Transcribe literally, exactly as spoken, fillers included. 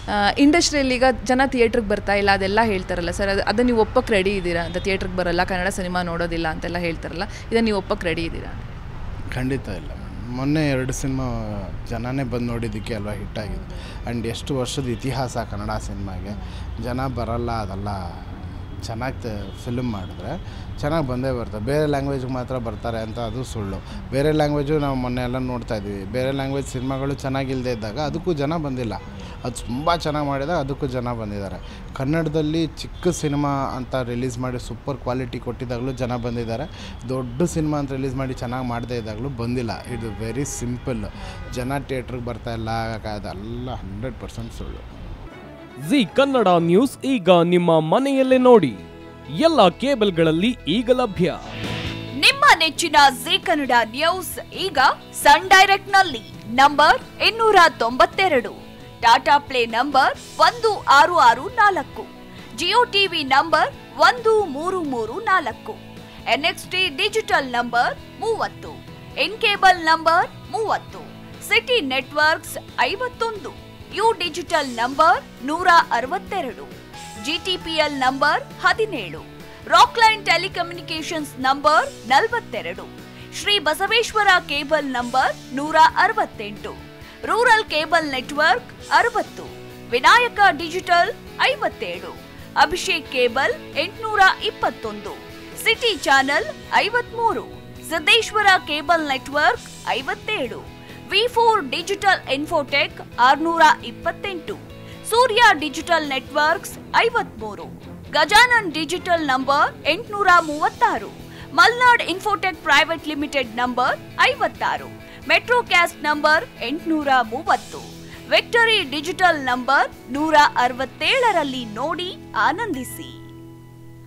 ಇಂಡಸ್ಟ್ರಿಯಲ್ಲಿ ಈಗ ಜನ ಥಿಯೇಟ್ರಿಗೆ ಬರ್ತಾ ಇಲ್ಲ ಅದೆಲ್ಲ ಹೇಳ್ತಾರಲ್ಲ ಸರ್, ಅದು ಅದನ್ನು ನೀವು ಒಪ್ಪಕ್ಕೆ ರೆಡಿ ಇದ್ದೀರಾ ಅಂತ? ಥಿಯೇಟ್ರಿಗೆ ಬರೋಲ್ಲ, ಕನ್ನಡ ಸಿನಿಮಾ ನೋಡೋದಿಲ್ಲ ಅಂತೆಲ್ಲ ಹೇಳ್ತಾರಲ್ಲ, ಇದನ್ನು ನೀವು ಒಪ್ಪಕ್ಕೆ ರೆಡಿ ಇದ್ದೀರಾ? ಖಂಡಿತ ಇಲ್ಲ. ಮೊನ್ನೆ ಎರಡು ಸಿನಿಮಾ ಜನನೇ ಬಂದು ನೋಡಿದ್ದಕ್ಕೆ ಅಲ್ವಾ ಹಿಟ್ಟಾಗಿದೆ. ಆ್ಯಂಡ್ ಎಷ್ಟು ವರ್ಷದ ಇತಿಹಾಸ ಕನ್ನಡ ಸಿನಿಮಾಗೆ. ಜನ ಬರೋಲ್ಲ ಅದೆಲ್ಲ ಚೆನ್ನಾಗಿ ಫಿಲ್ಮ್ ಮಾಡಿದ್ರೆ ಚೆನ್ನಾಗಿ ಬಂದೇ ಬರ್ತಾರೆ. ಬೇರೆ ಲ್ಯಾಂಗ್ವೇಜ್ಗೆ ಮಾತ್ರ ಬರ್ತಾರೆ ಅಂತ ಅದು ಸುಳ್ಳು. ಬೇರೆ ಲ್ಯಾಂಗ್ವೇಜು ನಾವು ಮೊನ್ನೆ ಎಲ್ಲ ನೋಡ್ತಾ ಇದ್ವಿ. ಬೇರೆ ಲ್ಯಾಂಗ್ವೇಜ್ ಸಿನಿಮಾಗಳು ಚೆನ್ನಾಗಿಲ್ಲದೆ ಇದ್ದಾಗ ಅದಕ್ಕೂ ಜನ ಬಂದಿಲ್ಲ. ಅದು ತುಂಬ ಚೆನ್ನಾಗಿ ಮಾಡಿದಾಗ ಅದಕ್ಕೂ ಜನ ಬಂದಿದ್ದಾರೆ. ಕನ್ನಡದಲ್ಲಿ ಚಿಕ್ಕ ಸಿನಿಮಾ ಅಂತ ರಿಲೀಸ್ ಮಾಡಿ ಸೂಪರ್ ಕ್ವಾಲಿಟಿ ಕೊಟ್ಟಿದ್ದಾಗಲೂ ಜನ ಬಂದಿದ್ದಾರೆ. ದೊಡ್ಡ ಸಿನಿಮಾ ಅಂತ ರಿಲೀಸ್ ಮಾಡಿ ಚೆನ್ನಾಗಿ ಮಾಡದೇ ಇದ್ದಾಗಲೂ ಬಂದಿಲ್ಲ. ಇದು ವೆರಿ ಸಿಂಪಲ್. ಜನ ಥಿಯೇಟ್ರಿಗೆ ಬರ್ತಾ ಇಲ್ಲ ಅದೆಲ್ಲ ಹಂಡ್ರೆಡ್ ಪರ್ಸೆಂಟ್ ಸುಳ್ಳು. ಜಿ ಕನ್ನಡ ನ್ಯೂಸ್ ಈಗ ನಿಮ್ಮ ಮನೆಯಲ್ಲೇ ನೋಡಿ. ಎಲ್ಲ ಕೇಬಲ್ಗಳಲ್ಲಿ ಈಗ ಲಭ್ಯ. ನಿಮ್ಮ ನೆಚ್ಚಿನ ಜಿ ಕನ್ನಡ ನ್ಯೂಸ್ ಈಗ ಸನ್ ಡೈರೆಕ್ಟ್ ನಲ್ಲಿ ನಂಬರ್ ಇನ್ನೂರ ತೊಂಬತ್ತೆರಡು, ಟಾಟಾ ಪ್ಲೇ ನಂಬರ್ ಒಂದು ಆರು ಆರು ನಾಲ್ಕು, ಜಿಯೋ ಟಿವಿ ನಂಬರ್ ಒಂದು ಮೂರು ಮೂರು ನಾಲ್ಕು, ಎನ್ಎಕ್ಸ್ಟಿ ಡಿಜಿಟಲ್ ನಂಬರ್ ಮೂವತ್ತು, ಇನ್ ಕೇಬಲ್ ನಂಬರ್ ಮೂವತ್ತು, ಸಿಟಿ ನೆಟ್ವರ್ಕ್ಸ್ ಐವತ್ತೊಂದು, ಯು ಡಿಜಿಟಲ್ ನಂಬರ್ ನೂರ ಅರವತ್ತೆರಡು, ಜಿಟಿಪಿಎಲ್ ನಂಬರ್ ಹದಿನೇಳು, ರಾಕ್ಲೈನ್ ಟೆಲಿಕಮ್ಯುನಿಕೇಶನ್ಸ್ ನಂಬರ್ ನಲವತ್ತೆರಡು, ಶ್ರೀ ಬಸವೇಶ್ವರ ಕೇಬಲ್ ನಂಬರ್ ನೂರ ಅರವತ್ತೆಂಟು, ರೂರಲ್ ಕೇಬಲ್ ನೆಟ್ವರ್ಕ್ ಅರವತ್ತು, ವಿನಾಯಕ ಡಿಜಿಟಲ್ ಐವತ್ತೇಳು, ಅಭಿಷೇಕ್ ಕೇಬಲ್ ಎಂಟುನೂರ ಇಪ್ಪತ್ತೊಂದು, ಸಿಟಿ ಚಾನೆಲ್ ಐವತ್ಮೂರು, ಸಿದ್ದೇಶ್ವರ ಕೇಬಲ್ ನೆಟ್ವರ್ಕ್ ಐವತ್ತೇಳು, ವಿ ಫೋರ್ ಡಿಜಿಟಲ್ ಇನ್ಫೋಟೆಕ್ ಆರುನೂರ ಇಪ್ಪತ್ತೆಂಟು, ಸೂರ್ಯ ಡಿಜಿಟಲ್ ನೆಟ್ವರ್ಕ್ಸ್ ಐವತ್ಮೂರು, ಗಜಾನನ್ ಡಿಜಿಟಲ್ ನಂಬರ್ ಎಂಟುನೂರ ಮೂವತ್ತಾರು, Malnad infotech private limited number ಐವತ್ತಾರು, ಮೆಟ್ರೋಕ್ಯಾಸ್ಟ್ ನಂಬರ್ ಎಂಟುನೂರ ಮೂವತ್ತು, ವಿಕ್ಟರಿ ಡಿಜಿಟಲ್ ನಂಬರ್ ನೂರ ಅರವತ್ತೇಳರಲ್ಲಿ ನೋಡಿ ಆನಂದಿಸಿ.